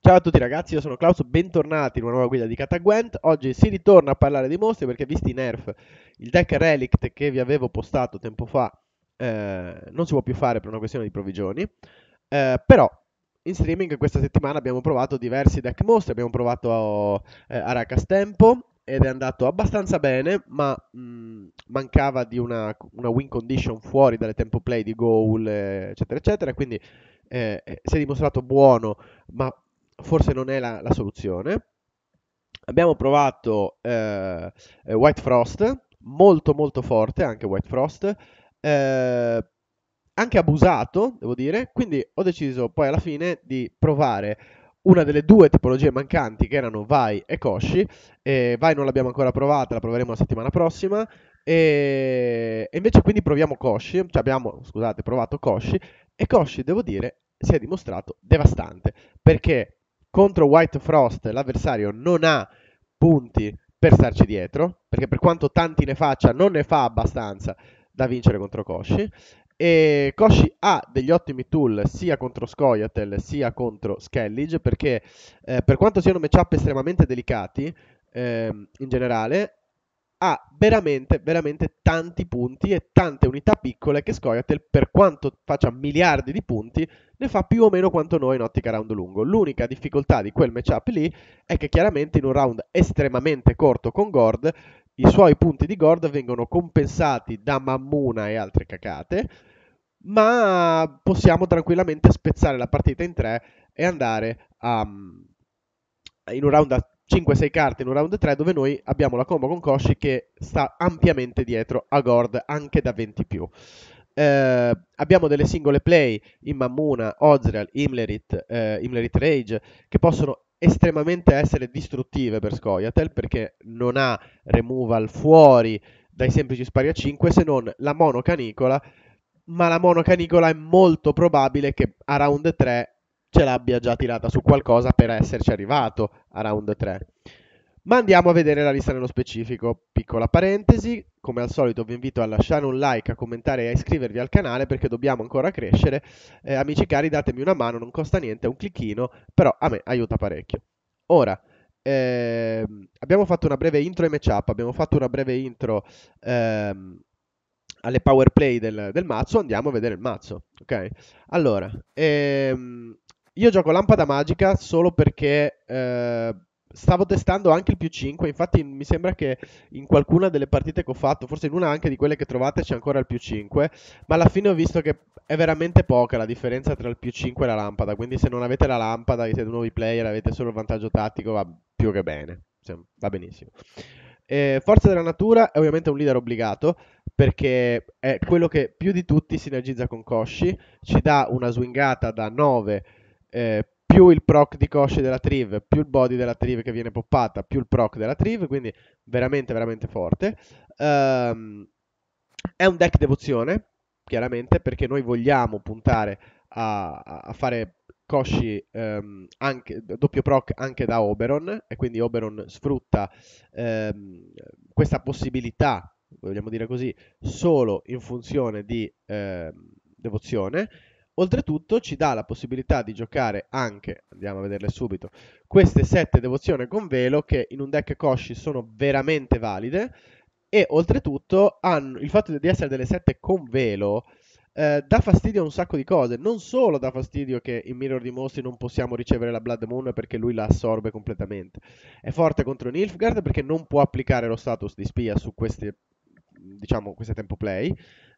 Ciao a tutti ragazzi, io sono Klaus, bentornati in una nuova guida di Katagwent. Oggi si ritorna a parlare di mostri perché visti i nerf, il deck Relict che vi avevo postato tempo fa non si può più fare per una questione di provvigioni. Però in streaming questa settimana abbiamo provato diversi deck mostri, abbiamo provato Aracas Tempo ed è andato abbastanza bene, ma mancava di una win condition fuori dalle tempo play di Goal, eccetera eccetera, quindi si è dimostrato buono, ma forse non è la soluzione. Abbiamo provato White Frost, molto molto forte anche White Frost, anche abusato, devo dire, quindi ho deciso poi alla fine di provare una delle due tipologie mancanti che erano Vai e Koshi. Vai non l'abbiamo ancora provata, la proveremo la settimana prossima. E invece quindi proviamo Koshi, cioè abbiamo, scusate, provato Koshi e Koshi, devo dire, si è dimostrato devastante perché contro White Frost l'avversario non ha punti per starci dietro, perché per quanto tanti ne faccia, non ne fa abbastanza da vincere contro Koshi. E Koshi ha degli ottimi tool sia contro Scoia'tael sia contro Skellige, perché per quanto siano matchup estremamente delicati, in generale, ha veramente, veramente tanti punti e tante unità piccole che Scoia'tael, per quanto faccia miliardi di punti, ne fa più o meno quanto noi in ottica round lungo. L'unica difficoltà di quel matchup lì è che chiaramente in un round estremamente corto con Gord, i suoi punti di Gord vengono compensati da Mammuna e altre cacate, ma possiamo tranquillamente spezzare la partita in tre e andare in un round a 5-6 carte, in un round 3 dove noi abbiamo la combo con Koshi che sta ampiamente dietro a Gord anche da 20 più. Abbiamo delle singole play in Mammuna, Ozreal, Imlerit Rage che possono estremamente essere distruttive per Scoia'tael perché non ha removal fuori dai semplici spari a 5 se non la monocanicola, ma la monocanicola è molto probabile che a round 3 ce l'abbia già tirata su qualcosa per esserci arrivato a round 3. Ma andiamo a vedere la lista nello specifico. Piccola parentesi, come al solito vi invito a lasciare un like, a commentare e a iscrivervi al canale perché dobbiamo ancora crescere. Amici cari, datemi una mano, non costa niente, è un clicchino, però a me aiuta parecchio. Ora, abbiamo fatto una breve intro ai matchup, abbiamo fatto una breve intro ehm, alle power play del mazzo, andiamo a vedere il mazzo, ok? Allora, io gioco Lampada Magica solo perché stavo testando anche il più 5, infatti mi sembra che in qualcuna delle partite che ho fatto, forse in una anche di quelle che trovate c'è ancora il più 5, ma alla fine ho visto che è veramente poca la differenza tra il più 5 e la lampada, quindi se non avete la lampada e siete nuovi player, avete solo il vantaggio tattico, va più che bene, va benissimo. Forza della natura è ovviamente un leader obbligato perché è quello che più di tutti sinergizza con Koshi, ci dà una swingata da 9, più il proc di Koshi della Triv, più il body della Triv che viene poppata, più il proc della Triv, quindi veramente veramente forte. Ehm, è un deck devozione, chiaramente, perché noi vogliamo puntare a fare Koshi anche, doppio proc anche da Oberon, e quindi Oberon sfrutta ehm, questa possibilità, vogliamo dire così, solo in funzione di devozione. Oltretutto ci dà la possibilità di giocare anche, andiamo a vederle subito, queste 7 devozione con velo che in un deck Koshi sono veramente valide e oltretutto hanno il fatto di essere delle 7 con velo dà fastidio a un sacco di cose. Non solo dà fastidio che in Mirror di Mostri non possiamo ricevere la Blood Moon perché lui la assorbe completamente. È forte contro Nilfgaard perché non può applicare lo status di spia su queste, diciamo, queste tempo play.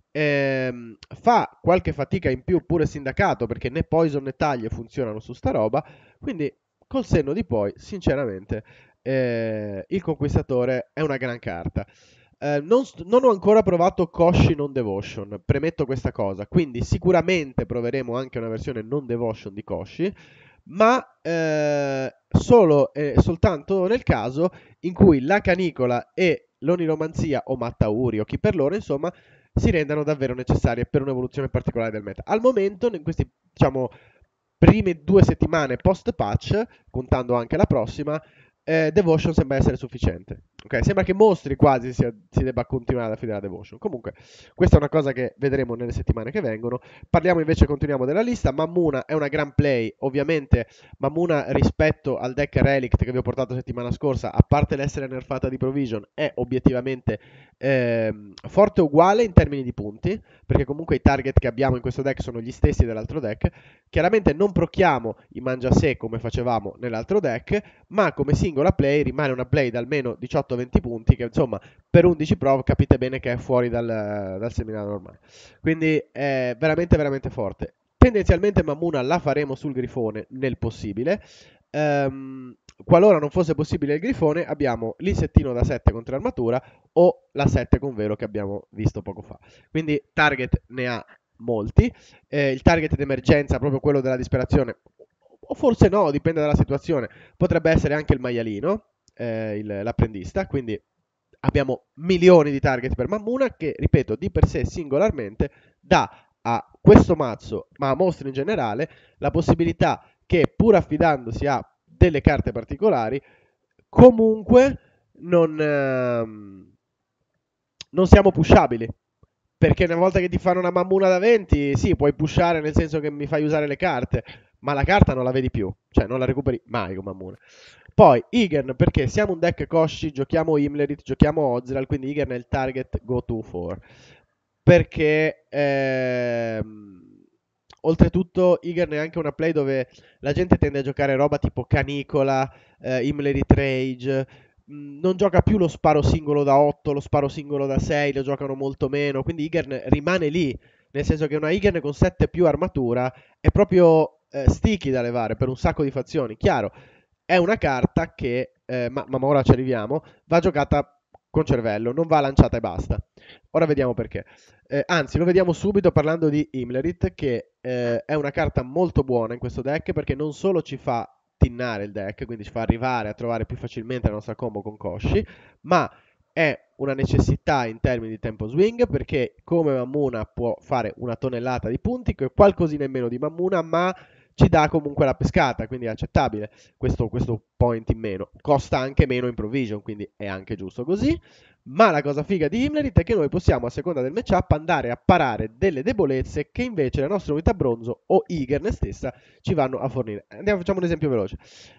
Fa qualche fatica in più pure sindacato perché né Poison né taglie funzionano su sta roba. Quindi, col senno di poi, sinceramente, il conquistatore è una gran carta. Non ho ancora provato Koshi non Devotion, premetto questa cosa, quindi sicuramente proveremo anche una versione non Devotion di Koshi, ma solo e soltanto nel caso in cui la canicola e l'oniromanzia o Mattauri o chi per loro, insomma, si rendano davvero necessarie per un'evoluzione particolare del meta. Al momento, in questi, diciamo, prime 2 settimane post patch, contando anche la prossima, Devotion sembra essere sufficiente. Ok, sembra che mostri quasi si debba continuare ad affidare a Devotion. Comunque, questa è una cosa che vedremo nelle settimane che vengono. Parliamo invece, continuiamo della lista. Mammuna è una gran play. Ovviamente, Mammuna rispetto al deck Relict che vi ho portato settimana scorsa, a parte l'essere nerfata di Provision, è obiettivamente forte uguale in termini di punti, perché comunque i target che abbiamo in questo deck sono gli stessi dell'altro deck. Chiaramente non procchiamo i mangia sé come facevamo nell'altro deck, ma come singola play rimane una play da almeno 18-20 punti, che insomma per 11 Pro capite bene che è fuori dal seminario normale. Quindi è veramente veramente forte. Tendenzialmente Mammuna la faremo sul Grifone nel possibile. Qualora non fosse possibile il Grifone, abbiamo l'insettino da 7 contro armatura o la 7 con velo che abbiamo visto poco fa. Quindi target ne ha molti. Il target d'emergenza, proprio quello della disperazione, o forse no, dipende dalla situazione, potrebbe essere anche il maialino, l'apprendista, quindi abbiamo milioni di target per Mammuna che, ripeto, di per sé singolarmente dà a questo mazzo, ma a mostri in generale, la possibilità che pur affidandosi a delle carte particolari, comunque non siamo pushabili. Perché una volta che ti fanno una mammuna da 20, sì, puoi pushare nel senso che mi fai usare le carte, ma la carta non la vedi più, cioè non la recuperi mai con mammuna. Poi Igern, perché siamo un deck Koshi, giochiamo Imlerit, giochiamo Ozreal, quindi Igern è il target go to for. Perché oltretutto Igern è anche una play dove la gente tende a giocare roba tipo Canicola, Imlerit Rage, non gioca più lo sparo singolo da 8, lo sparo singolo da 6, lo giocano molto meno, quindi Igern rimane lì, nel senso che una Igern con 7 più armatura è proprio sticky da levare per un sacco di fazioni. Chiaro, è una carta che, ma ora ci arriviamo, va giocata con cervello, non va lanciata e basta. Ora vediamo perché. Anzi, lo vediamo subito parlando di Imlerit, che è una carta molto buona in questo deck perché non solo ci fa tinnare il deck, quindi ci fa arrivare a trovare più facilmente la nostra combo con Koshi, ma è una necessità in termini di tempo swing perché come Mammuna può fare una tonnellata di punti, che è qualcosina in meno di Mammuna, ma ci dà comunque la pescata, quindi è accettabile questo point in meno. Costa anche meno in provision, quindi è anche giusto così. Ma la cosa figa di Himlerit è che noi possiamo, a seconda del matchup, andare a parare delle debolezze che invece la nostra unità bronzo o Igern stessa ci vanno a fornire. Andiamo, facciamo un esempio veloce.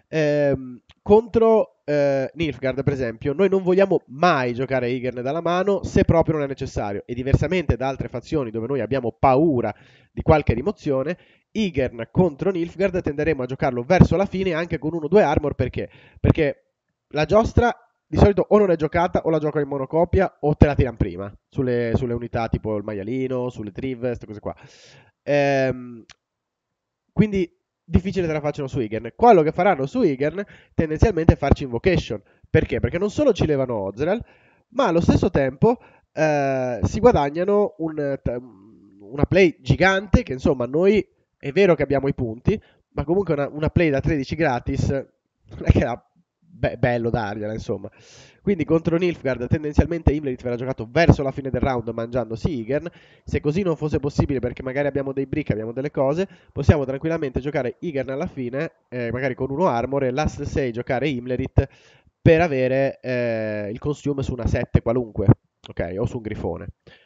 Contro Nilfgaard, per esempio, noi non vogliamo mai giocare Igern dalla mano se proprio non è necessario. E diversamente da altre fazioni dove noi abbiamo paura di qualche rimozione, Igern contro Nilfgaard tenderemo a giocarlo verso la fine anche con 1-2 armor perché? Perché la giostra di solito o non è giocata o la gioca in monocopia o te la tirano prima sulle unità tipo il maialino, sulle triv, queste cose qua. Ehm, quindi difficile te la facciano su Igern. Quello che faranno su Igern tendenzialmente è farci invocation. Perché? Perché non solo ci levano Ozreal, ma allo stesso tempo si guadagnano una play gigante che insomma noi è vero che abbiamo i punti, ma comunque una play da 13 gratis non è che era bello dargliela, insomma. Quindi contro Nilfgaard tendenzialmente Imlerit verrà giocato verso la fine del round mangiandosi Igern. Se così non fosse possibile perché magari abbiamo dei brick, abbiamo delle cose, possiamo tranquillamente giocare Igern alla fine, magari con uno armor e last 6 giocare Imlerit per avere il consume su una 7 qualunque, ok? O su un grifone.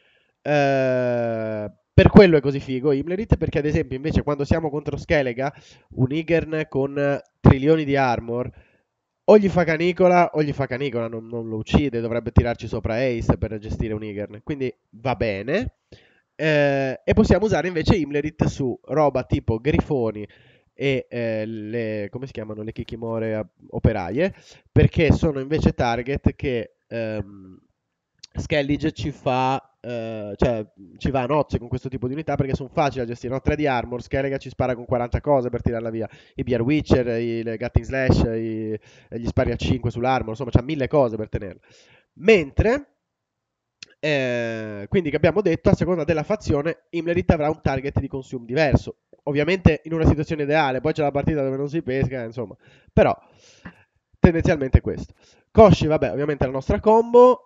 Per quello è così figo Imlerit, perché ad esempio invece quando siamo contro Skelega, un Igern con trilioni di armor, o gli fa canicola, non lo uccide, dovrebbe tirarci sopra Ace per gestire un Igern, quindi va bene. E possiamo usare invece Imlerit su roba tipo Grifoni e come si chiamano, le Kikimore operaie, perché sono invece target che Skellige cioè ci va a nozze con questo tipo di unità perché sono facili da gestire, no? 3 di armor, Skellige ci spara con 40 cose per tirarla via, i Bear Witcher, i Gutting Slash, gli spari a 5 sull'armor, insomma c'ha 1000 cose per tenerla. Mentre quindi che abbiamo detto, a seconda della fazione, Imlerit avrà un target di consume diverso. Ovviamente in una situazione ideale, poi c'è la partita dove non si pesca, insomma. Però tendenzialmente è questo. Koshi, vabbè, ovviamente è la nostra combo.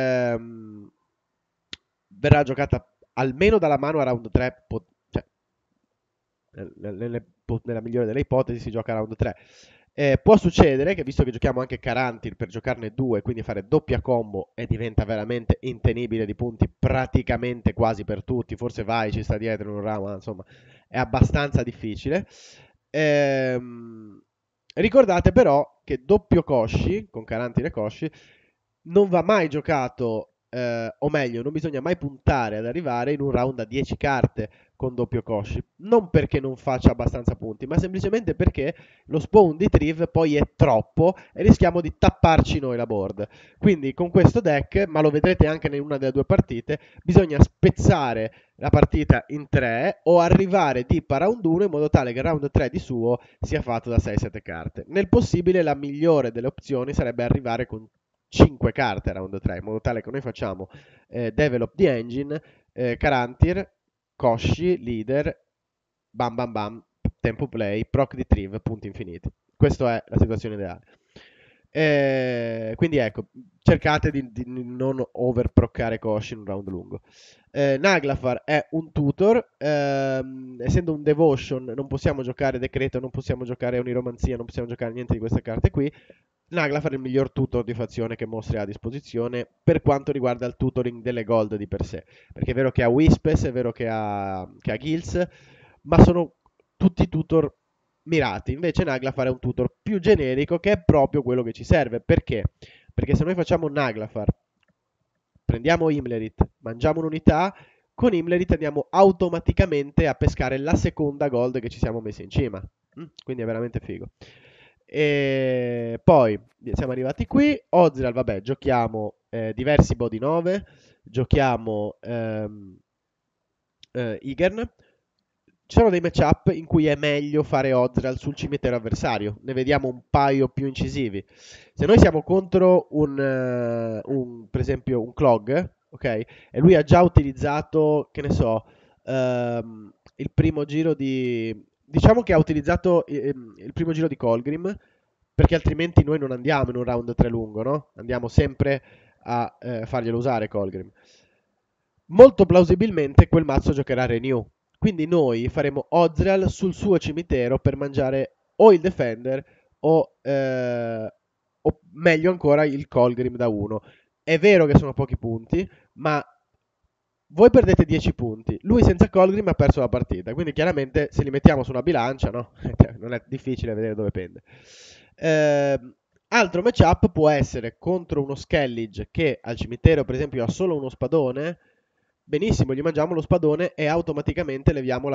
Verrà giocata almeno dalla mano a round 3, cioè nella migliore delle ipotesi si gioca a round 3. Può succedere che, visto che giochiamo anche Carantir, per giocarne due, quindi fare doppia combo e diventa veramente intenibile di punti praticamente quasi per tutti, forse vai, ci sta dietro in un round, ma insomma è abbastanza difficile. Ehm, Ricordate però che doppio Koshi, con Carantir e Koshi, non va mai giocato, o meglio, non bisogna mai puntare ad arrivare in un round a 10 carte con doppio Koshi. Non perché non faccia abbastanza punti, ma semplicemente perché lo spawn di Triv poi è troppo e rischiamo di tapparci noi la board. Quindi con questo deck, ma lo vedrete anche in una delle due partite, bisogna spezzare la partita in 3 o arrivare deep a round 1 in modo tale che il round 3 di suo sia fatto da 6-7 carte. Nel possibile la migliore delle opzioni sarebbe arrivare con 5 carte a round 3 in modo tale che noi facciamo Develop the Engine, Carantir, Koshi, Leader, bam bam bam, tempo play, proc di Triv, punti infiniti. Questa è la situazione ideale. Quindi ecco, cercate di non overproccare Koshi in un round lungo. Naglafar è un tutor, essendo un devotion non possiamo giocare decreto, non possiamo giocare oniromanzia, non possiamo giocare niente di queste carte qui. Naglafar è il miglior tutor di fazione che Mostri ha a disposizione per quanto riguarda il tutoring delle gold di per sé. Perché è vero che ha Wispes, è vero che ha Gills, ma sono tutti tutor mirati. Invece Naglafar è un tutor più generico che è proprio quello che ci serve. Perché? Perché se noi facciamo Naglafar, prendiamo Imlerit, mangiamo un'unità, con Imlerit andiamo automaticamente a pescare la seconda gold che ci siamo messi in cima. Quindi è veramente figo. E poi siamo arrivati qui. Ozreal, vabbè, giochiamo diversi body 9, giochiamo Igern. Ci sono dei matchup in cui è meglio fare Ozreal sul cimitero avversario, ne vediamo un paio più incisivi. Se noi siamo contro per esempio un Clog, ok? E lui ha già utilizzato, che ne so, il primo giro di... Diciamo che ha utilizzato il primo giro di Colgrim, perché altrimenti noi non andiamo in un round 3 lungo, no? Andiamo sempre a farglielo usare Colgrim. Molto plausibilmente quel mazzo giocherà Renew. Quindi noi faremo Ozreal sul suo cimitero per mangiare o il Defender o meglio ancora il Colgrim da 1. È vero che sono pochi punti, ma voi perdete 10 punti. Lui senza Colgrim ha perso la partita. Quindi chiaramente se li mettiamo su una bilancia, no? Non è difficile vedere dove pende. Altro matchup può essere contro uno Skellige che al cimitero, per esempio, ha solo uno spadone. Benissimo, gli mangiamo lo spadone e automaticamente leviamo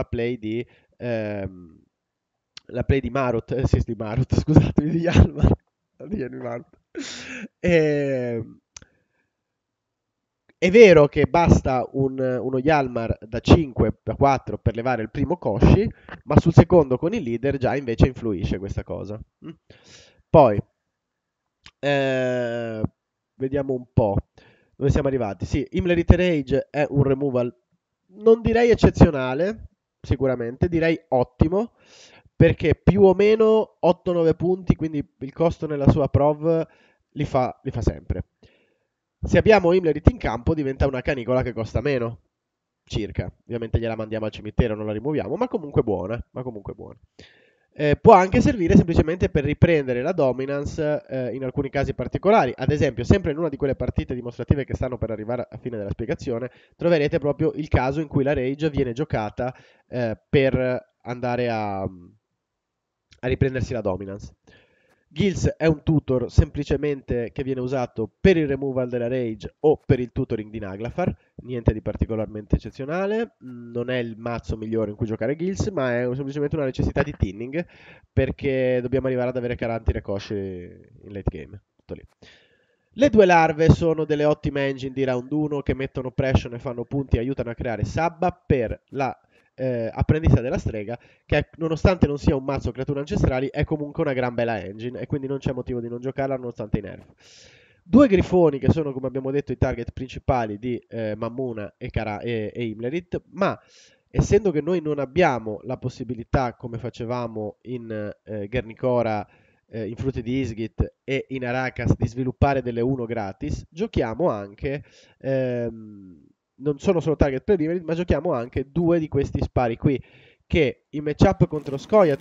la play di Marut, sì, di Marut, scusatemi, di Yalmar. Di Marut. Ehm, è vero che basta uno Yalmar da 5 da 4 per levare il primo Koshi, ma sul secondo con il leader già invece influisce questa cosa. Poi, eh, vediamo un po'. Dove siamo arrivati? Sì, Imlerite Rage è un removal, non direi eccezionale, sicuramente, direi ottimo, perché più o meno 8-9 punti, quindi il costo nella sua prov li fa sempre. Se abbiamo Imlerit in campo diventa una canicola che costa meno, circa. Ovviamente gliela mandiamo al cimitero, non la rimuoviamo, ma comunque buona, ma comunque buona. Può anche servire semplicemente per riprendere la dominance in alcuni casi particolari. Ad esempio, sempre in una di quelle partite dimostrative che stanno per arrivare a fine della spiegazione, troverete proprio il caso in cui la Rage viene giocata per andare a riprendersi la dominance. Gills è un tutor semplicemente che viene usato per il removal della rage o per il tutoring di Naglafar, niente di particolarmente eccezionale, non è il mazzo migliore in cui giocare Gills, ma è semplicemente una necessità di thinning perché dobbiamo arrivare ad avere Caranti e Koshi in late game. Tutto lì. Le due larve sono delle ottime engine di round 1 che mettono pressure e fanno punti e aiutano a creare sabba per la apprendista della strega, che nonostante non sia un mazzo creature ancestrali è comunque una gran bella engine e quindi non c'è motivo di non giocarla nonostante i nerf. Due grifoni che sono, come abbiamo detto, i target principali di Mammuna e Imlerit, ma essendo che noi non abbiamo la possibilità, come facevamo in Gernicora, in Frutti di Isgit e in Arakas, di sviluppare delle 1 gratis, giochiamo anche non sono solo target per Imlerit, ma giochiamo anche due di questi spari qui che in matchup contro Scoia'tael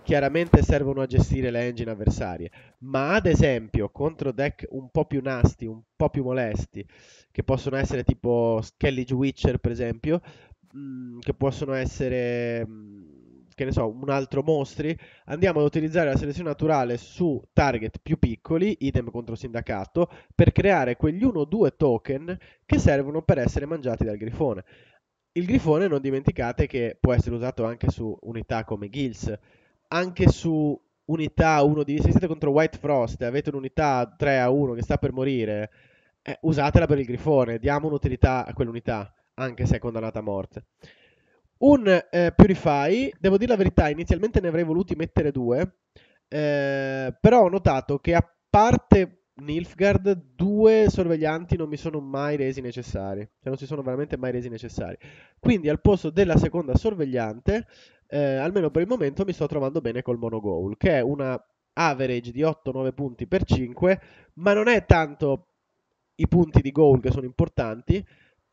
chiaramente servono a gestire le engine avversarie, ma ad esempio contro deck un po' più nasty, un po' più molesti, che possono essere tipo Skellige Witcher per esempio, che possono essere, che ne so, un altro mostri, andiamo ad utilizzare la selezione naturale su target più piccoli, idem contro Sindacato, per creare quegli 1 o 2 token che servono per essere mangiati dal grifone. Il grifone non dimenticate che può essere usato anche su unità come Gills, anche su unità 1 di... Se siete contro White Frost e avete un'unità 3 a 1 che sta per morire, usatela per il grifone, diamo un'utilità a quell'unità, anche se è condannata a morte. Un Purify, devo dire la verità, inizialmente ne avrei voluti mettere due, però ho notato che a parte Nilfgaard, due sorveglianti non mi sono mai resi necessari, cioè non si sono veramente mai resi necessari. Quindi al posto della seconda sorvegliante, almeno per il momento mi sto trovando bene col Mono Goal, che è una average di 8-9 punti per 5, ma non è tanto i punti di goal che sono importanti,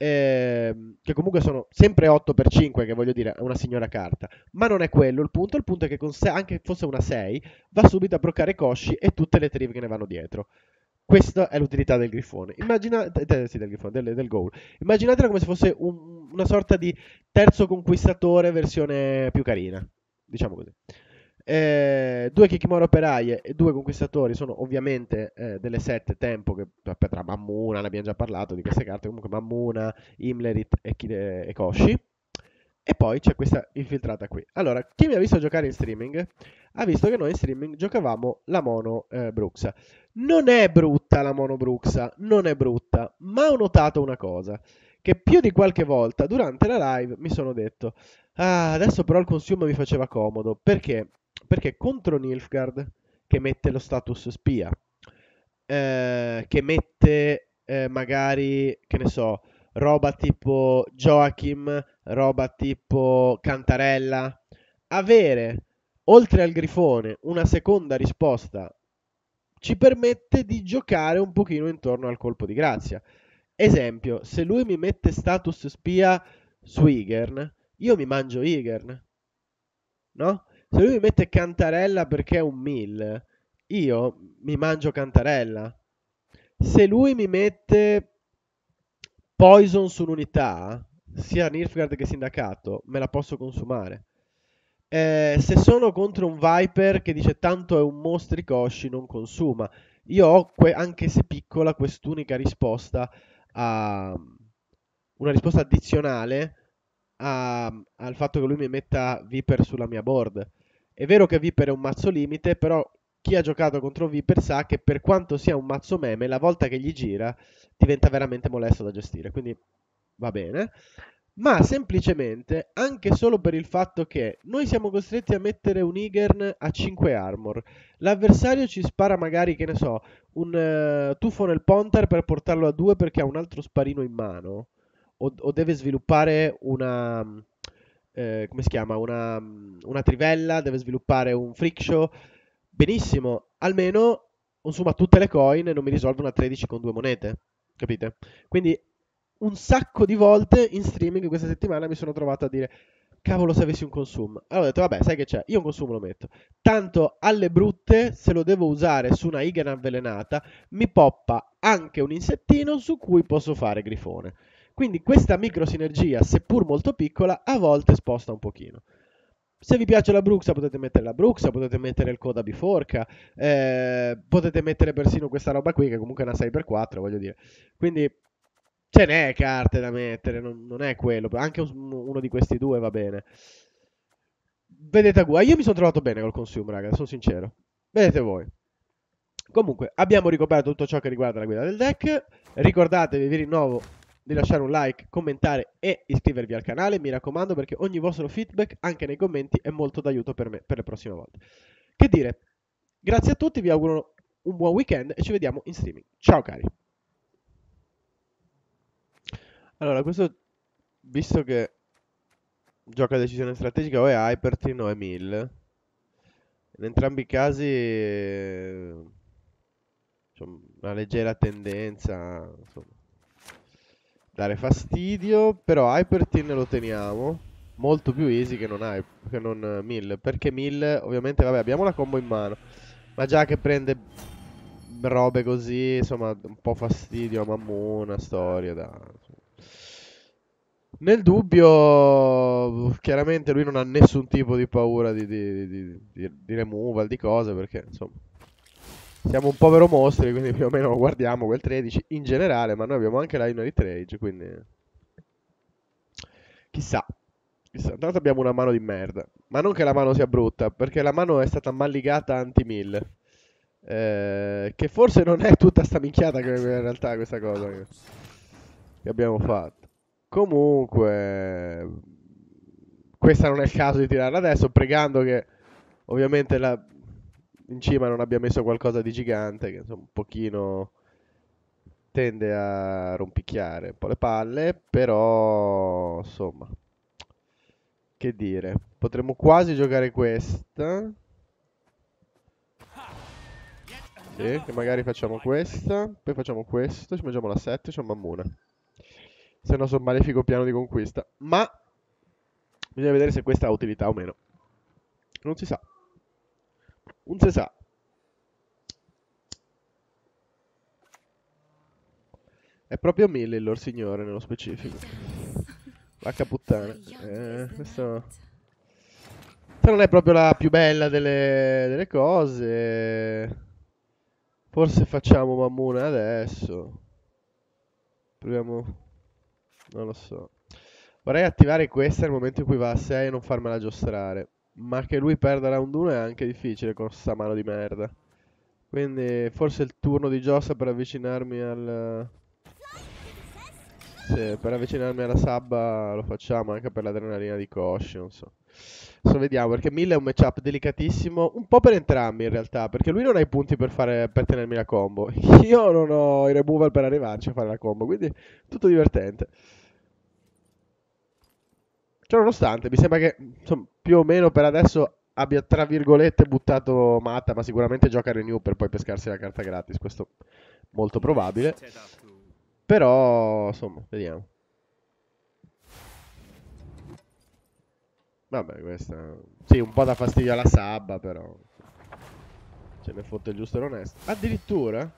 che comunque sono sempre 8 per 5, che voglio dire, è una signora carta, ma non è quello il punto è che con anche fosse una 6, va subito a bloccare Koshi e tutte le triv che ne vanno dietro. Questa è l'utilità del grifone. Immaginate, sì, del grifone, del goal. Immaginatela come se fosse una sorta di terzo conquistatore versione più carina, diciamo così. Due Kikimoro operaie e due conquistatori sono ovviamente delle sette tempo che tra Mammuna, ne abbiamo già parlato di queste carte, comunque Mammuna, Imlerit e Koshi. E poi c'è questa infiltrata qui. Allora, chi mi ha visto giocare in streaming ha visto che noi in streaming giocavamo la mono Bruxa. Non è brutta la mono Bruxa, non è brutta, ma ho notato una cosa, che più di qualche volta durante la live mi sono detto, ah, adesso però il consumo mi faceva comodo, perché? Perché contro Nilfgaard, che mette lo status spia, che mette magari, che ne so, roba tipo Joachim, roba tipo Cantarella, avere, oltre al grifone, una seconda risposta ci permette di giocare un pochino intorno al colpo di grazia. Esempio, se lui mi mette status spia su Igern, io mi mangio Igern, no? Se lui mi mette Cantarella perché è un 1000, io mi mangio Cantarella. Se lui mi mette Poison su un'unità, sia Nilfgaard che Sindacato, me la posso consumare. Se sono contro un Viper che dice tanto è un mostricoshi, non consuma. Io ho, anche se piccola, quest'unica risposta a una risposta addizionale al fatto che lui mi metta Viper sulla mia board. È vero che Viper è un mazzo limite, però chi ha giocato contro Viper sa che per quanto sia un mazzo meme, la volta che gli gira diventa veramente molesto da gestire. Quindi va bene. Ma semplicemente anche solo per il fatto che noi siamo costretti a mettere un Igern a 5 armor. L'avversario ci spara magari, che ne so, un tuffo nel Pontar per portarlo a 2 perché ha un altro sparino in mano. O deve sviluppare una... come si chiama? Una trivella, deve sviluppare un freak show. Benissimo, almeno consuma tutte le coin e non mi risolve una 13 con due monete. Capite? Quindi un sacco di volte in streaming questa settimana mi sono trovato a dire cavolo se avessi un consumo. Allora ho detto vabbè sai che c'è, io un consumo lo metto. Tanto alle brutte se lo devo usare su una Igen avvelenata mi poppa anche un insettino su cui posso fare grifone. Quindi questa micro sinergia, seppur molto piccola, a volte sposta un pochino. Se vi piace la Bruxa potete mettere la Bruxa, potete mettere il Coda Biforca, potete mettere persino questa roba qui che comunque è una 6x4, voglio dire. Quindi ce n'è carte da mettere, non è quello, anche uno di questi due va bene. Vedete a voi, io mi sono trovato bene col consumo, raga, sono sincero. Vedete voi. Comunque, abbiamo ricoperto tutto ciò che riguarda la guida del deck. Ricordatevi, vi rinnovo, di lasciare un like, commentare e iscrivervi al canale, mi raccomando, perché ogni vostro feedback, anche nei commenti, è molto d'aiuto per me per le prossime volte. Che dire, grazie a tutti, vi auguro un buon weekend e ci vediamo in streaming. Ciao cari. Allora, questo, visto che gioca a decisione strategica, o è Hypertin o è Mill. In entrambi i casi c'è una leggera tendenza, insomma, dare fastidio, però Hypertin lo teniamo. molto più easy che non 1000. Perché 1000, ovviamente, vabbè, abbiamo la combo in mano. Ma già che prende robe così, insomma, un po' fastidio a Mammona, storia da... Nel dubbio, chiaramente lui non ha nessun tipo di paura di removal, di cose, perché insomma siamo un povero mostri, quindi più o meno guardiamo quel 13 in generale, ma noi abbiamo anche la Inari Rage, quindi chissà, chissà. Tanto abbiamo una mano di merda, ma non che la mano sia brutta, perché la mano è stata malligata anti-1000, che forse non è tutta sta minchiata che in realtà questa cosa che abbiamo fatto. Comunque, questa non è il caso di tirarla adesso, pregando che ovviamente in cima non abbia messo qualcosa di gigante, che insomma un pochino tende a rompicchiare un po' le palle, però insomma, che dire, potremmo quasi giocare questa. Sì, che magari facciamo questa, poi facciamo questo, ci mangiamo la 7, c'è un Mammuna. Se no sono malefico piano di conquista. Ma bisogna vedere se questa ha utilità o meno. Non si sa. Non si sa. È proprio 1000 il Lord Signore nello specifico. Vacca puttana. Questa non è proprio la più bella delle cose. Forse facciamo Mammuna adesso. Proviamo. Non lo so. Vorrei attivare questa nel momento in cui va a 6 e non farmela giostrare. Ma che lui perda round 1 è anche difficile con sta mano di merda. Quindi forse è il turno di Giossa per avvicinarmi al... Sì, per avvicinarmi alla sabba lo facciamo anche per l'adrenalina di Kosh, non so. Adesso vediamo, perché 1000 è un matchup delicatissimo, un po' per entrambi in realtà, perché lui non ha i punti per tenermi la combo. Io non ho i removal per arrivarci a fare la combo, quindi tutto divertente. Ciò nonostante, mi sembra che insomma, più o meno per adesso abbia tra virgolette buttato matta, ma sicuramente gioca Renew per poi pescarsi la carta gratis, questo molto probabile. Però, insomma, vediamo. Vabbè, questa... Sì, un po' da fastidio alla sabba, però... Ce ne fotte il giusto e l'onesto. Addirittura?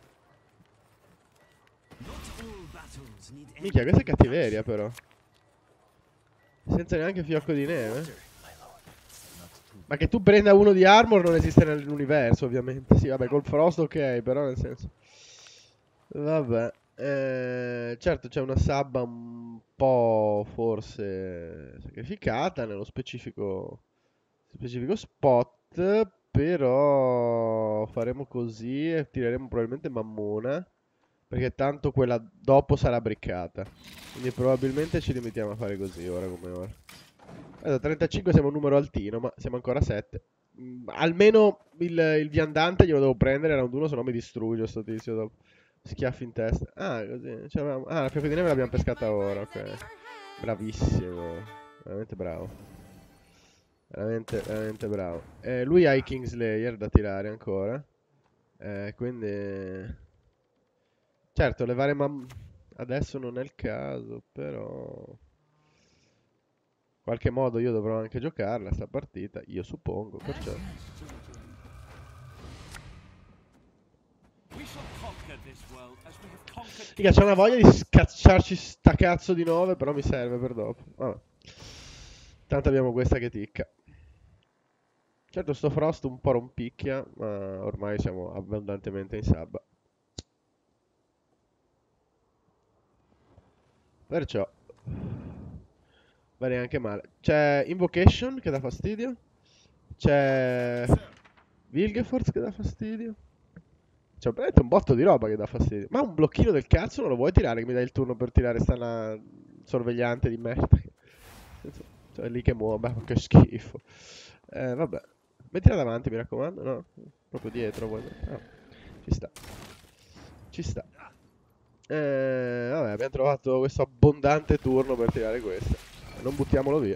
Minchia, questa è cattiveria, però. Senza neanche fiocco di neve. Ma che tu prenda uno di armor non esiste nell'universo, ovviamente. Sì, vabbè, col frost ok, però nel senso... Vabbè. Certo, c'è una sabba un po' forse sacrificata nello specifico spot, però faremo così e tireremo probabilmente Mammona, perché tanto quella dopo sarà briccata. Quindi probabilmente ci limitiamo a fare così, ora come ora. Da 35 siamo un numero altino, ma siamo ancora a 7. Almeno il viandante glielo devo prendere, round 1, se no mi distrugge sto tizio dopo. Schiaffi in testa. Ah, così. Ah, la fiocco di neve l'abbiamo pescata ora, ok. Bravissimo. Veramente bravo. Veramente, veramente bravo. Lui ha i Kingslayer da tirare ancora. Quindi... Certo, levare adesso non è il caso, però... Qualche modo io dovrò anche giocarla sta partita, io suppongo, perciò... Mica c'è una voglia di scacciarci sta cazzo di 9, però mi serve per dopo. Vabbè. Tanto abbiamo questa che ticca. Certo sto Frost un po' rompicchia, ma ormai siamo abbondantemente in sabba. Perciò va neanche male. C'è Invocation che dà fastidio. C'è Vilgefortz che dà fastidio. C'è veramente un botto di roba che dà fastidio. Ma un blocchino del cazzo non lo vuoi tirare? Che mi dai il turno per tirare sta sorvegliante di merda. Cioè, lì che muove, ma che schifo. Vabbè. Mettila davanti, mi raccomando. No, proprio dietro. Ah, ci sta. Ci sta. Vabbè, abbiamo trovato questo abbondante turno per tirare questo. Non buttiamolo via.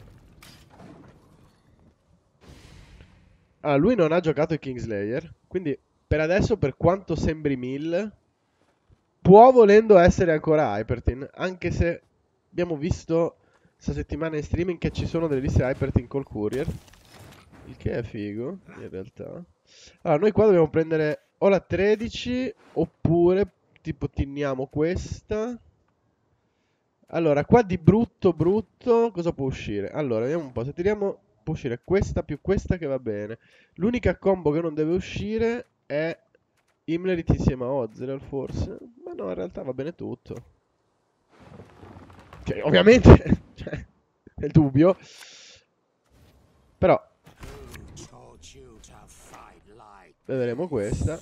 Allora, lui non ha giocato il Kingslayer, quindi per adesso, per quanto sembri 1000, può volendo essere ancora Hypertin, anche se abbiamo visto questa settimana in streaming che ci sono delle liste Hyperteam col Courier. Il che è figo, in realtà. Allora, noi qua dobbiamo prendere o la 13 oppure tipo tiniamo questa. Allora, qua di brutto brutto cosa può uscire? Allora, vediamo un po', se tiriamo può uscire questa più questa che va bene. L'unica combo che non deve uscire è Imlerit insieme a Ozreal forse. Ma no, in realtà va bene tutto. Cioè, ovviamente, cioè, nel dubbio. Però, vedremo questa.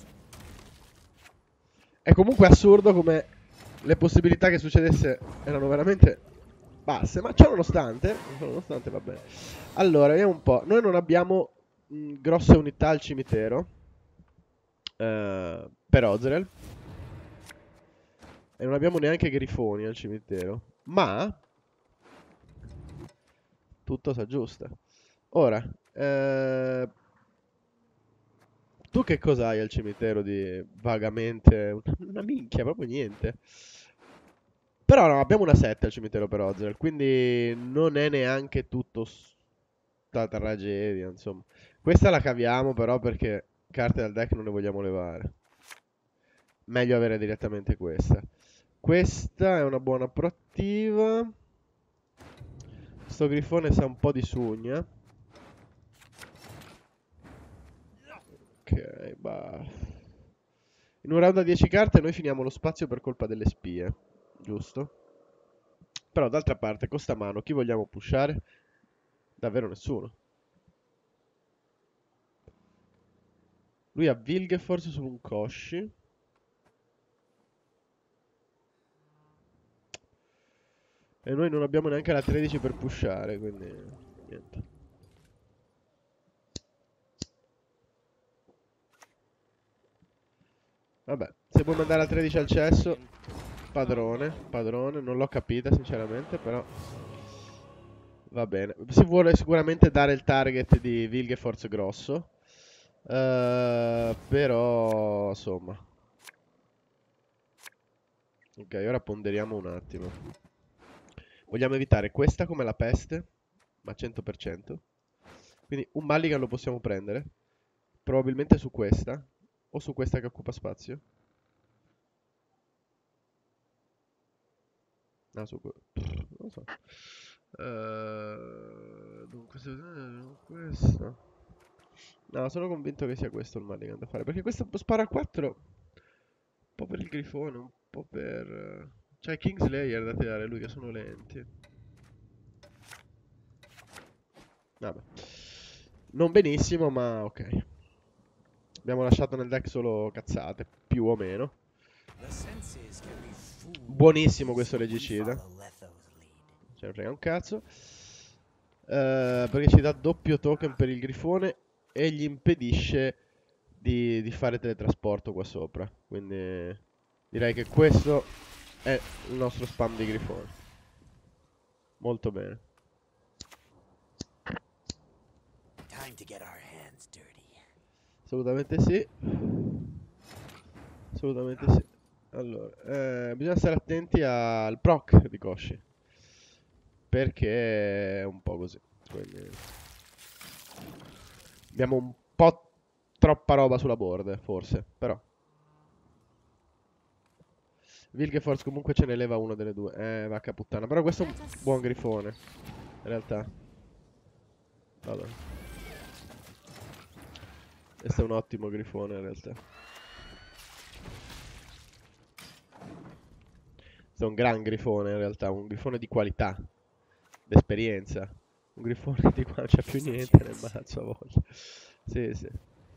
È comunque assurdo come le possibilità che succedesse erano veramente basse, ma ciò nonostante va bene. Allora, vediamo un po'. Noi non abbiamo grosse unità al cimitero per Ozreal e non abbiamo neanche grifoni al cimitero, ma tutto si aggiusta. Ora, tu che cosa hai al cimitero di vagamente una minchia, proprio niente. Però no, abbiamo una 7 al cimitero per Ozreal, quindi non è neanche tutto sta tragedia, insomma. Questa la caviamo però perché carte dal deck non ne vogliamo levare. Meglio avere direttamente questa. Questa è una buona proattiva. Sto grifone sa un po' di sugna. Ok, bah. In un round a 10 carte noi finiamo lo spazio per colpa delle spie, giusto? Però d'altra parte, con sta mano, chi vogliamo pushare? Davvero nessuno. Lui ha Vilgefortz su un Koshi. E noi non abbiamo neanche la 13 per pushare, quindi niente. Vabbè, se vuoi mandare la 13 al cesso, padrone, non l'ho capita sinceramente, però va bene. Si vuole sicuramente dare il target di Vilgefortz grosso, però insomma. Ok, ora ponderiamo un attimo. Vogliamo evitare questa come la peste, ma 100%. Quindi un mulligan lo possiamo prendere, probabilmente su questa, o su questa che occupa spazio. No, non lo so. Dunque, questo. No, sono convinto che sia questo il mulligan da fare. Perché questo spara a 4. Un po' per il grifone, un po' per... Cioè, Kingslayer da tirare lui che sono lenti. Vabbè. Non benissimo, ma ok. Abbiamo lasciato nel deck solo cazzate, più o meno. Buonissimo questo regicida. Ce ne frega un cazzo. Perché ci dà doppio token per il grifone e gli impedisce di fare teletrasporto qua sopra. Quindi direi che questo è il nostro spam di grifone. Molto bene. Assolutamente sì. Assolutamente sì. Allora, bisogna stare attenti al proc di Koshi. Perché è un po' così. Quindi abbiamo un po' troppa roba sulla board, forse. Però Vilgefortz comunque ce ne leva uno delle due. Vacca puttana. Però questo è un buon grifone. In realtà. Vabbè. Questo è un ottimo grifone in realtà. Questo è un gran grifone in realtà. Un grifone di qualità. D'esperienza. Un grifone di qua non c'è più niente nel mazzo a volte. Sì, sì.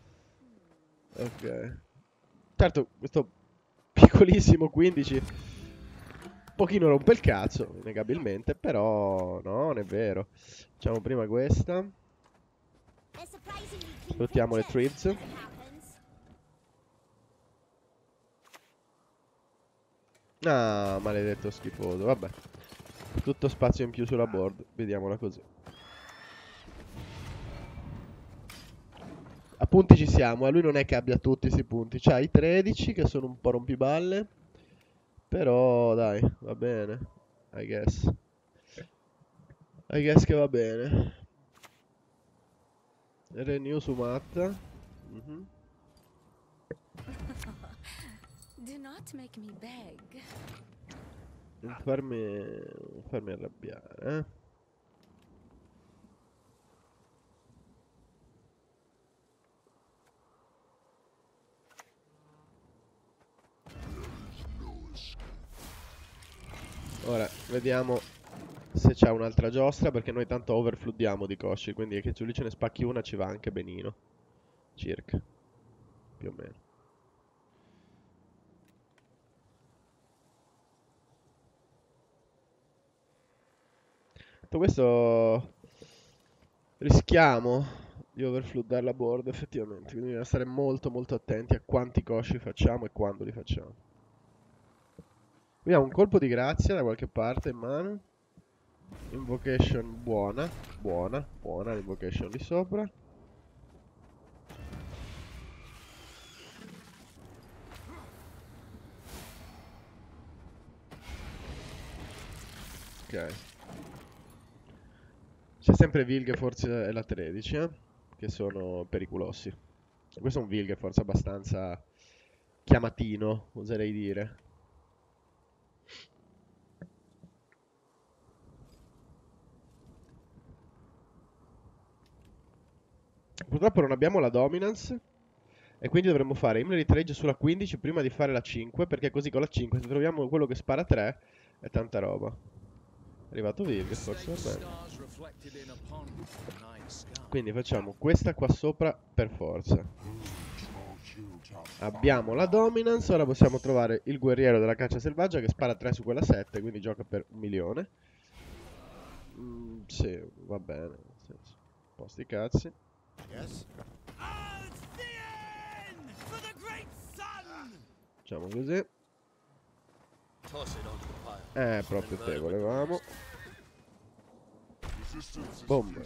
Ok. Certo, questo piccolissimo 15 un pochino rompe il cazzo, innegabilmente, però no, non è vero. Facciamo prima questa. Sfruttiamo le trees. Ah, maledetto schifoso, vabbè. Tutto spazio in più sulla board, vediamola così. A punti ci siamo, a lui non è che abbia tutti questi punti. C'ha i 13 che sono un po' rompiballe. Però dai, va bene, I guess. I guess che va bene. Renew su matta. Do not make me beg. Non farmi arrabbiare, eh. Ora, vediamo se c'è un'altra giostra, perché noi tanto overfloodiamo di cosci, quindi che lui ce ne spacchi una ci va anche benino. Circa. Più o meno. Detto questo, rischiamo di overfloodare la board effettivamente, quindi bisogna stare molto molto attenti a quanti cosci facciamo e quando li facciamo. Abbiamo un colpo di grazia da qualche parte in mano. Invocation buona, buona l'invocation di sopra. Ok. C'è sempre Vilgefortz e la 13, che sono pericolosi. Questo è un Vilgefortz abbastanza chiamatino, oserei dire. Purtroppo non abbiamo la dominance e quindi dovremmo fare Imlerith Rage sulla 15 prima di fare la 5, perché così con la 5 se troviamo quello che spara 3 è tanta roba. È arrivato Vilgefortz, va bene. Quindi facciamo questa qua sopra per forza. Abbiamo la dominance, ora possiamo trovare il guerriero della caccia selvaggia che spara 3 su quella 7, quindi gioca per 1.000.000. Sì, va bene, nel senso, posti cazzi. Facciamo così. Proprio te volevamo. Boom.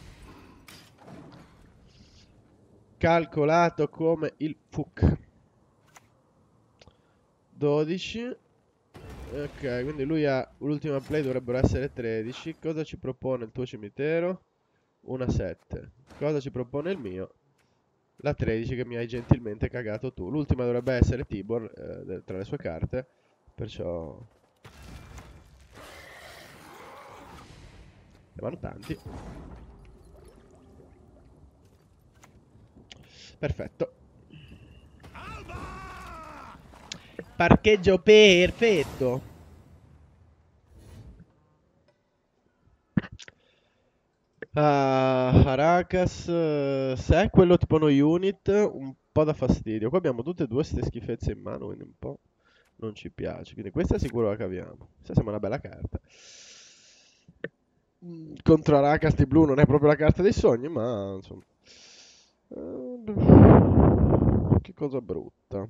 Calcolato come il fuck. 12. Ok, quindi lui ha l'ultima play, dovrebbero essere 13. Cosa ci propone il tuo cimitero? Una 7. Cosa ci propone il mio? La 13 che mi hai gentilmente cagato tu. L'ultima dovrebbe essere Tibor tra le sue carte. Perciò ne vanno tanti. Perfetto. Parcheggio perfetto. Aracas, se è quello tipo no unit, un po' da fastidio. Qua abbiamo tutte e due queste schifezze in mano, quindi un po' non ci piace. Quindi questa sicuro la caviamo. Questa sembra una bella carta. Contro Aracas di blu non è proprio la carta dei sogni, ma insomma. Che cosa brutta.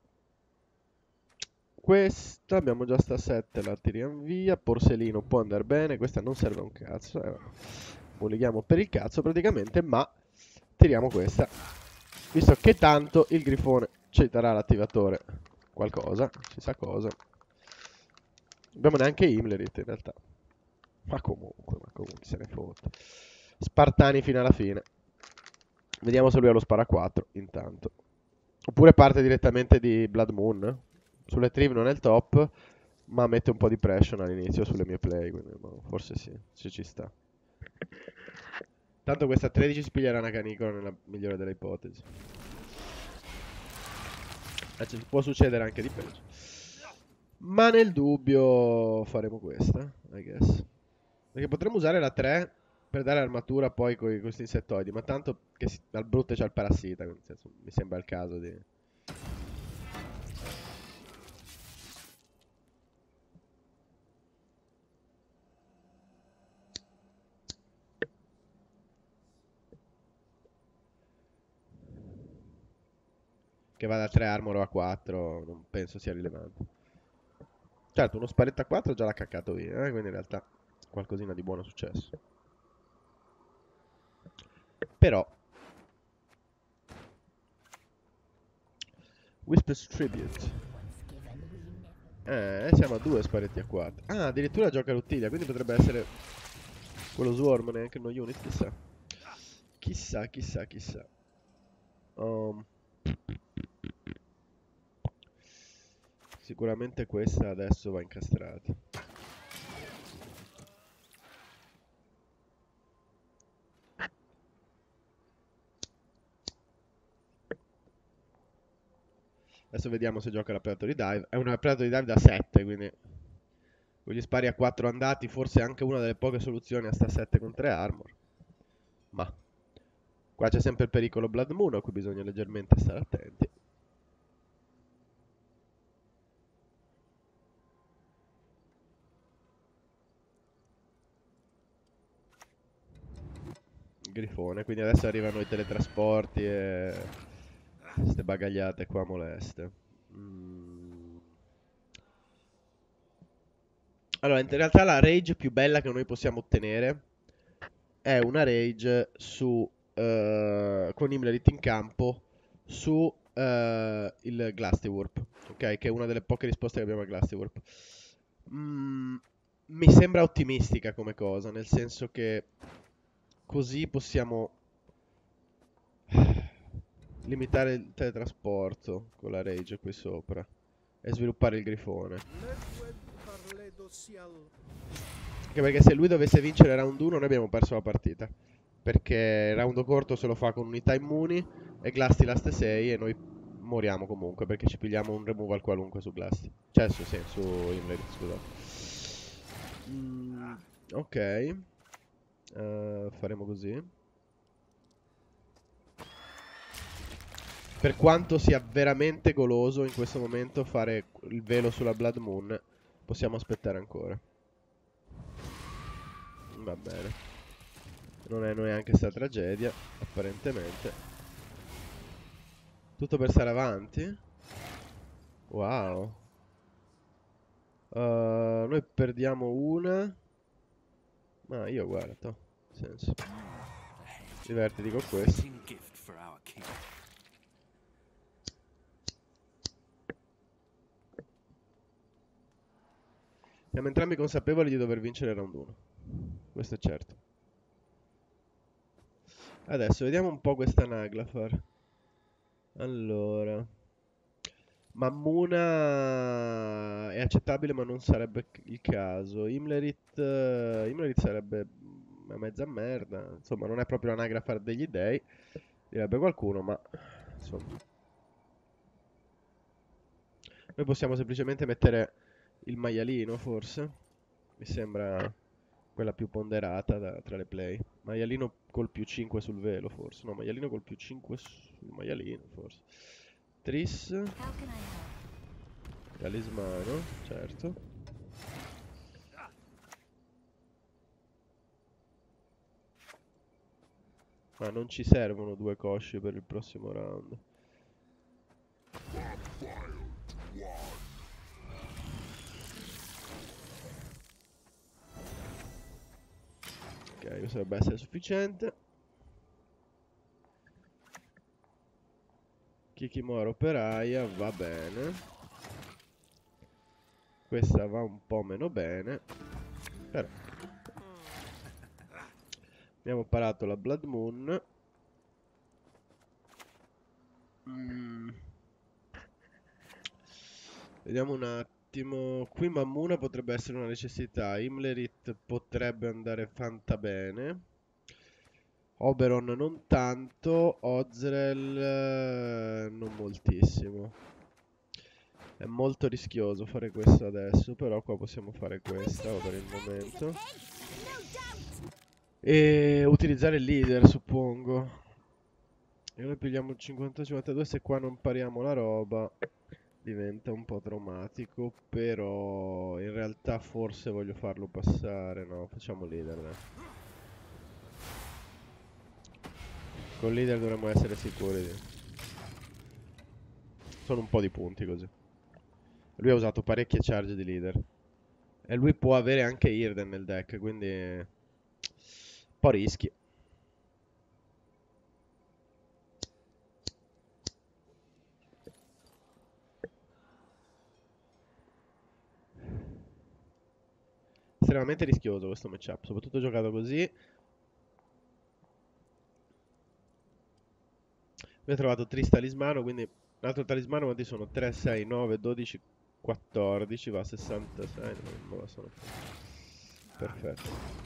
Questa abbiamo già sta 7, la tiriamo via. Porcellino può andare bene, questa non serve a un cazzo. Volighiamo per il cazzo praticamente, ma tiriamo questa. Visto che tanto il grifone ci darà l'attivatore qualcosa, si sa cosa. Non abbiamo neanche Imlerith in realtà. Ma comunque se ne fotte. Spartani fino alla fine. Vediamo se lui ha lo spara 4 intanto. Oppure parte direttamente di Blood Moon. Sulle Triv non è il top, ma mette un po' di pressure all'inizio sulle mie play, quindi forse sì, se ci sta. Tanto questa 13 spiglierà una canicola nella migliore delle ipotesi. Può succedere anche di peggio. Ma nel dubbio faremo questa, I guess. Perché potremmo usare la 3 per dare armatura poi con questi insettoidi, ma tanto che al brutto c'è il parassita, quindi nel senso, mi sembra il caso di... Che vada a 3 armor o a 4, non penso sia rilevante. Certo, uno sparetto a 4 già l'ha caccato via, quindi in realtà qualcosina di buono è successo. Però Whisper's Tribute. Siamo a 2 sparetti a 4. Ah, addirittura gioca l'Uttilia, quindi potrebbe essere Quello Swarm neanche no unit, chissà. Chissà, chissà, chissà. Um, Sicuramente questa adesso va incastrata. Adesso vediamo se gioca la Predatory Dive. È una Predatory Dive da 7, quindi con gli spari a 4 andati, forse anche una delle poche soluzioni a sta 7 con 3 armor. Ma qua c'è sempre il pericolo Blood Moon, a cui bisogna leggermente stare attenti. Grifone, quindi adesso arrivano i teletrasporti e queste bagagliate qua moleste. Allora, in realtà la rage più bella che noi possiamo ottenere è una rage su con Imlerit in campo su il Glastiwarp, ok? Che è una delle poche risposte che abbiamo al Glastiwarp. Mi sembra ottimistica come cosa, nel senso che così possiamo limitare il teletrasporto con la rage qui sopra e sviluppare il grifone. Anche perché se lui dovesse vincere round 1 noi abbiamo perso la partita. Perché il round corto se lo fa con unità immuni e Glasty last 6 e noi moriamo comunque perché ci pigliamo un removal qualunque su Glasty. Cioè su Inlet, scusate. Ok. Faremo così. Per quanto sia veramente goloso in questo momento fare il velo sulla Blood Moon, possiamo aspettare ancora. Va bene. Non è neanche sta tragedia, apparentemente. Tutto per stare avanti? Wow. Noi perdiamo una. Ma io guarda, nel senso. Divertiti con questo. Siamo entrambi consapevoli di dover vincere il round 1. Questo è certo. Adesso vediamo un po' questa Naglafar. Allora. Mammuna è accettabile ma non sarebbe il caso. Imlerit sarebbe una mezza merda. Insomma, non è proprio l'anagrafar degli dei, direbbe qualcuno, ma insomma. Noi possiamo semplicemente mettere il maialino, forse. Mi sembra quella più ponderata tra le play. Maialino col più 5 sul velo, forse. No, maialino col più 5 sul maialino, forse. Tris. Talismano, certo. Ma non ci servono due cosci per il prossimo round. Ok, questo dovrebbe essere sufficiente. Kikimora operaia, va bene. Questa va un po' meno bene. Però abbiamo parato la Blood Moon. Vediamo un attimo. Qui Mammuna potrebbe essere una necessità. Imlerit potrebbe andare fanta bene. Oberon non tanto. Ozrel non moltissimo. È molto rischioso fare questo adesso, però qua possiamo fare questa per il momento. E utilizzare il leader, suppongo. E noi pigliamo il 50-52, se qua non pariamo la roba diventa un po' traumatico, però in realtà forse voglio farlo passare. No, facciamo leader, dai. Con leader dovremmo essere sicuri. Sono un po' di punti così. Lui ha usato parecchie charge di leader. E lui può avere anche Irden nel deck, quindi un po' rischi. estremamente rischioso questo matchup, soprattutto giocato così. Abbiamo trovato Tris talismano, quindi l'altro talismano quanti sono? 3, 6, 9, 12, 14, va a 66, non lo sono. Perfetto.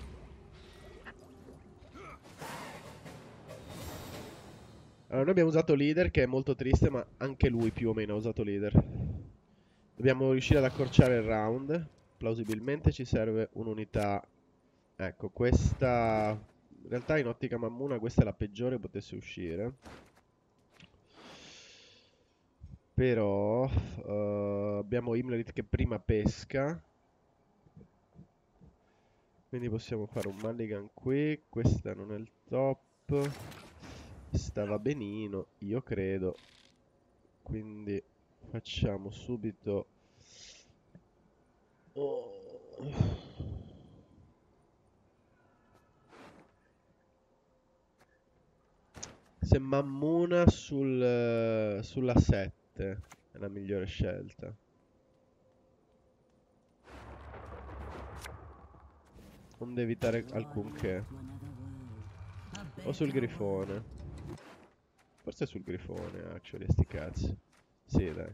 Allora, noi abbiamo usato leader, che è molto triste, ma anche lui più o meno ha usato leader. Dobbiamo riuscire ad accorciare il round. Plausibilmente ci serve un'unità. Ecco, questa... In realtà in ottica Mammuna questa è la peggiore che potesse uscire. Però abbiamo Imlerit che prima pesca. Quindi possiamo fare un mulligan qui. Questa non è il top. Stava benino, io credo. Quindi facciamo subito... Oh. Se Mammuna sulla 7 è la migliore scelta. Non devi evitare alcunché. O sul grifone. Forse sul grifone, actually, sti cazzi. Sì, dai.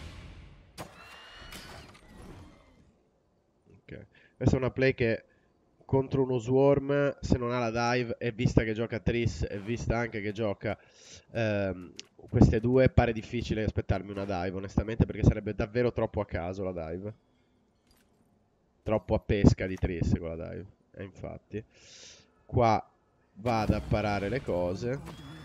Ok. Questa è una play che contro uno swarm, se non ha la dive, e vista che gioca Triss, e vista anche che gioca queste due, pare difficile aspettarmi una dive, onestamente, perché sarebbe davvero troppo a caso la dive. Troppo a pesca di Triss con la dive. E infatti, qua vado a parare le cose.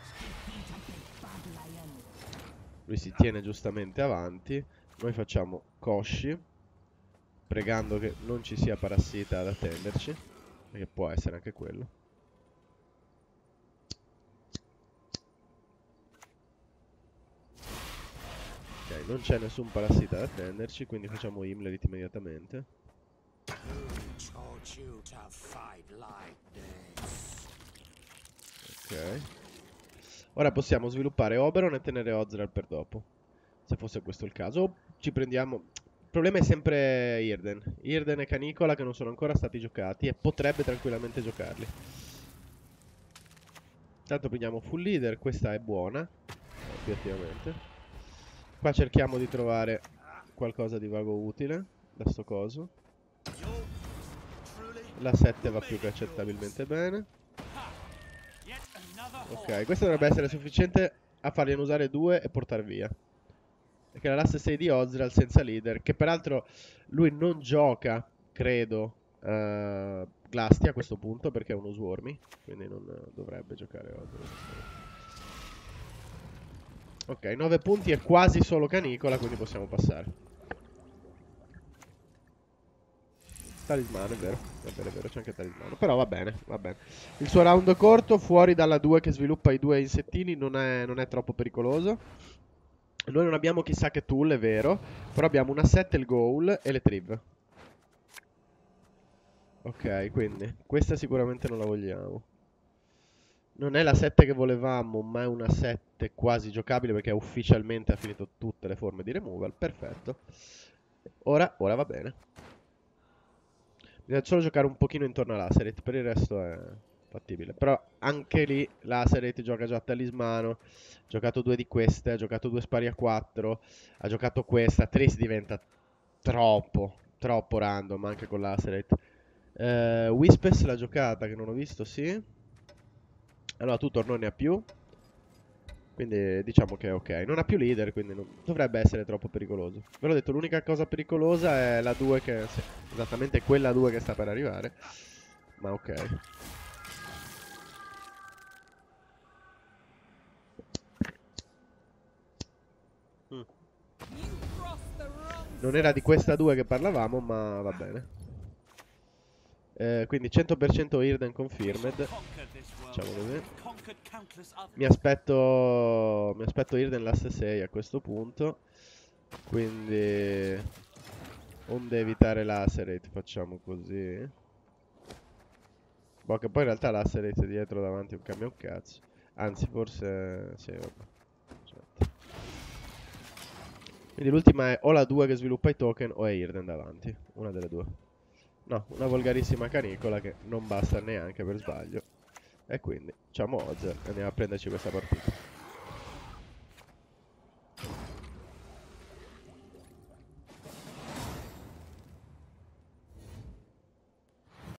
Lui si tiene giustamente avanti. Noi facciamo Koshi, pregando che non ci sia parassita ad attenderci, perché può essere anche quello. Ok, non c'è nessun parassita ad attenderci, quindi facciamo Imlerit immediatamente. Ok. Ora possiamo sviluppare Oberon e tenere Ozral per dopo, se fosse questo il caso. O ci prendiamo... Il problema è sempre Irden. Irden e Canicola che non sono ancora stati giocati e potrebbe tranquillamente giocarli. Intanto prendiamo full leader, questa è buona, obiettivamente. Qua cerchiamo di trovare qualcosa di vago utile da sto coso. La 7 va più che accettabilmente bene. Ok, questa dovrebbe essere sufficiente a fargliene usare due e portare via. Perché la classe 6 di Ozreal senza leader, che peraltro lui non gioca, credo, Glasty a questo punto perché è uno Swarmy, quindi non dovrebbe giocare Ozreal. Ok, 9 punti è quasi solo Canicola, quindi possiamo passare. Talismano, è vero, è vero, c'è anche talismano. Però va bene, va bene. Il suo round corto, fuori dalla 2 che sviluppa i due insettini, non è troppo pericoloso. Noi non abbiamo chissà che tool, è vero, però abbiamo una 7, il goal e le triv. Ok, quindi questa sicuramente non la vogliamo. Non è la 7 che volevamo, ma è una 7 quasi giocabile perché ufficialmente ha finito tutte le forme di removal. Perfetto. Ora va bene. Bisogna solo giocare un pochino intorno all'Acerate, per il resto è fattibile. Però anche lì l'Acerate gioca già a talismano, ha giocato due di queste, ha giocato due spari a 4, ha giocato questa, Triss diventa troppo random anche con l'Acerate. Whispers l'ha giocata, che non ho visto, sì. Allora Tutor non ne ha più, quindi diciamo che è ok. Non ha più leader, quindi non dovrebbe essere troppo pericoloso. Ve l'ho detto, l'unica cosa pericolosa è la 2 che... Sì, esattamente quella 2 che sta per arrivare. Ma ok. Mm. Non era di questa 2 che parlavamo, ma va bene. Quindi 100% Irden confirmed. Facciamo così. Mi aspetto Irden l'asse 6 a questo punto. Quindi onde evitare l'Acerate facciamo così. Boh, che poi in realtà l'Acerate dietro davanti non cambia un cazzo. Anzi, forse... Sì, vabbè. Aspetta. Quindi l'ultima è o la 2 che sviluppa i token o è Irden davanti. Una delle due. No, una volgarissima canicola che non basta neanche per sbaglio. E quindi, facciamo Ozer e andiamo a prenderci questa partita.